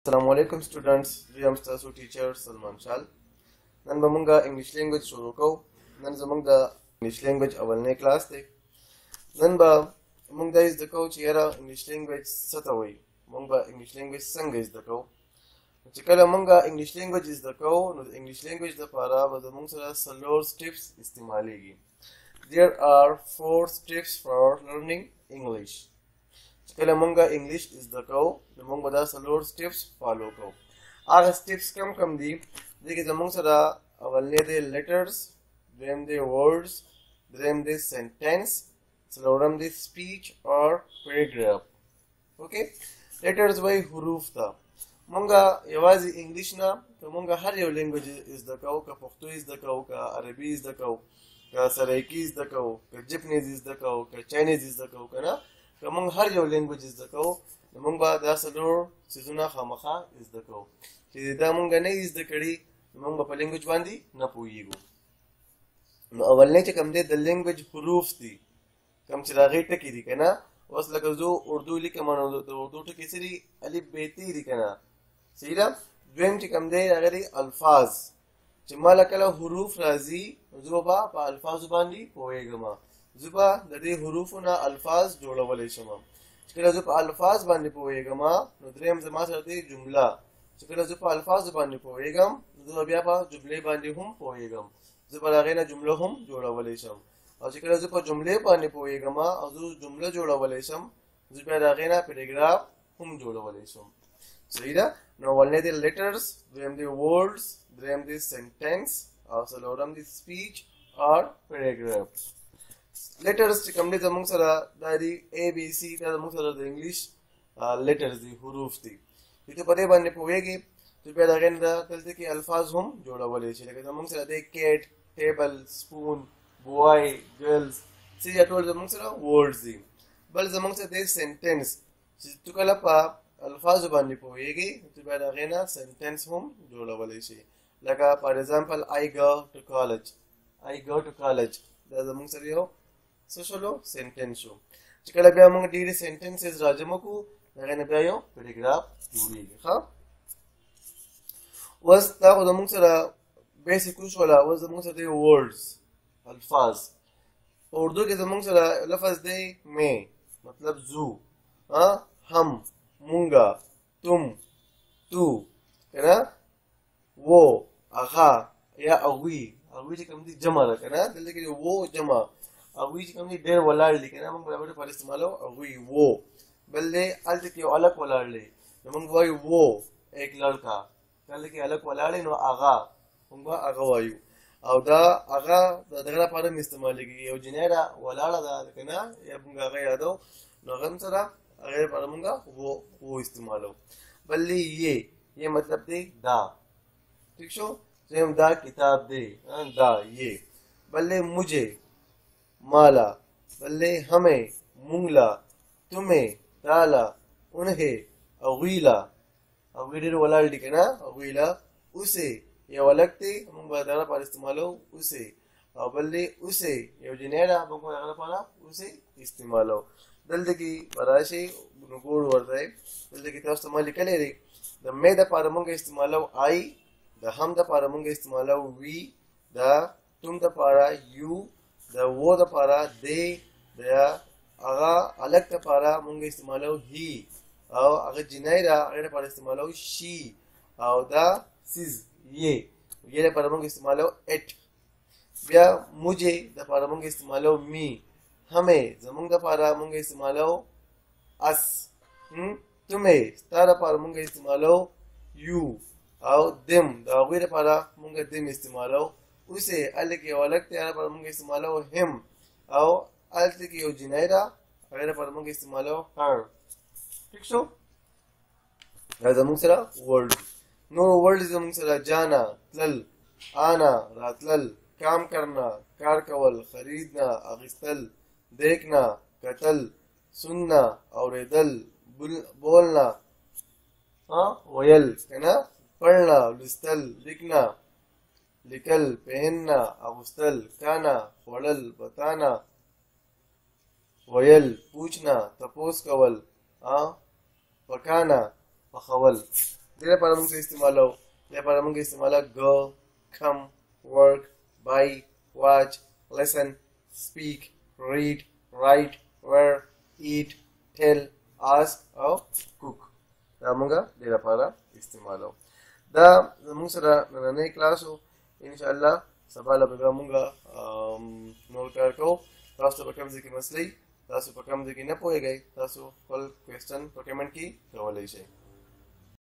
Assalamualaikum students, I am Stasu teacher Salman Shal. Nan bamunga English language shuru ko. Nan zamunga English language awalne class de. Nan ba munga is the coach yara English language satawai. Munga English language sanga is the ko. Chikala munga English language is the ko. No English language the para ba zamung sara salor steps istimalegi. There are 4 steps for learning English. Chikala munga English is the ko. The munga da salor steps follow ko. Our steps come di. Deke zamung sara awalne de letters, then the words, then the sentence, saloram the speech or paragraph. Okay? Letters by huruf ta. Munga yawazi English na, to munga har yaw language is the ko, ka Pashto is the ko, ka Arabi is the ko, ka Saraiki is the ko, ka Japanese is the ko, ka Chinese is the ko, kana ka munga har yaw language is the ko, munga da salor sizuna khamaha is the ko. Che da munga ne is the kadi munga pa language bandi na puyigo. No awalne che kam de the language huruf di. Kam chiraghi taki di kana was laka zo urdu lika mano to urdu to kisri alif beti di kana. Sira dwen che kam de agari alfaz. Chimala kala huruf razi zuba pa alfaz bandi poegama. Zuba dade hurufuna alfaz joda wale shama. Chikala zuba alfaz bandi poegama no drem zama sarte jumla. Chikala zuba alfaz bandi poegam zuba bia pa jumle bandi hum poegam. Zuba lagena jumla hum joda wale sham. और चिकरा जुपा जुमले पाने पोएगा माँ और जो जुमला जोड़ा वाले सम जुपा रागेना पैराग्राफ हम जोड़ा वाले सम सही ना now walne the letters them the words them the sentence also loram the speech or paragraph letters चिकमने जमंग सरा दारी A B C ता जमंग सरा the English letters the huruf थी इतो पते बनने पोएगे जुपा रागेना तलते कि अल्फाज हम जोड़ा वाले चले कि जमंग सरा the cat table spoon boy, girls. See, I told amongst the words. But amongst the sentence. To Kalapa, Alfazubani Poegi, to Badagena, sentence home, Jola Valeshi. Like, for example, I go to college. I go to college. That's amongst the social sentence. Chikalabia among the sentences Rajamoku, Naganabayo, paragraph, was that was amongst the basic usual, was amongst the words. अल्फाज उर्दू के जमंग से लफ्ज़ दे मैं मतलब जू हम मुंगा तुम तू है ना वो आगा या अवी अवी जी कम दी जमा है ना दिल के वो जमा अवी जी कम दी डेर वलाड़ ली है ना मंग बराबर पर इस्तेमाल हो अवी वो बल्ले अल के अलग वलाड़ ले मंग वाई वो एक लड़का कल के अलग वलाड़ नो आगा मंग आगा वायु او دا هغه دغه لپاره استعمالېږي یو جنیرا ولاړه ده کنه یا موږ هغه یادو نو غم سره هغه لپاره موږ وو استعمالو بلې یہ مطلب دی دا ٹھیک شو زم دا کتاب دی دا یہ بلې مجھے مالا بلې ہمیں مونگلا تمہیں تالا انہیں اغیلا اغیل ولاړ دی کنه اغیلا اسے یو لکتی موږ به دا لپاره استعمالو اوسه او بلې اوسه یو جنیرا موږ به هغه لپاره اوسه استعمالو دلته کې راشي نګور ورته دلته کې تاسو ته لیکلې دي د مې د لپاره موږ استعمالو آی د هم د لپاره موږ استعمالو وی د تم د لپاره یو د و د لپاره دی د هغه الګ د لپاره موږ استعمالو هی او هغه جنیرا هغه لپاره استعمالو شی او دا سیز ये لپاره موږ استعمالو اٹ بیا مجھے د لپاره موږ استعمالو می ہمیں زموږ د لپاره موږ استعمالو اس تمہیں ستاره لپاره موږ استعمالو یو او دم د هغه لپاره موږ دم استعمالو اوسه الکه ولکته لپاره موږ استعمالو هم او الکه یو جنیرا هغه لپاره موږ استعمالو هر ٹھیک شو دا زموږ سره ورډ نو ورلڈ زمونږ سره جانا تلل آنا راتلل کام کرنا کار کول خریدنا اغستل دیکھنا قتل سننا اوریدل بولنا ویل کنا پڑھنا لستل لکھنا لکل پہننا اغستل کانا خوڑل بتانا ویل پوچھنا تپوس کول پکانا پخول دې لپاره موږ څه استعمالوو؟ دې لپاره موږ استعمالوو go, come, work, buy, watch, listen, speak, read, write, wear, eat, tell, ask او cook. دا موږ دې لپاره استعمالوو. دا زموږ سره نننی کلاس و. ان شاء الله سبا له به موږ نور کار کوو. تاسو په کوم ځای کې مسلې، تاسو په کوم ځای کې نه پوهیږئ، تاسو خپل کوېسچن په کمنټ کې کولی شئ.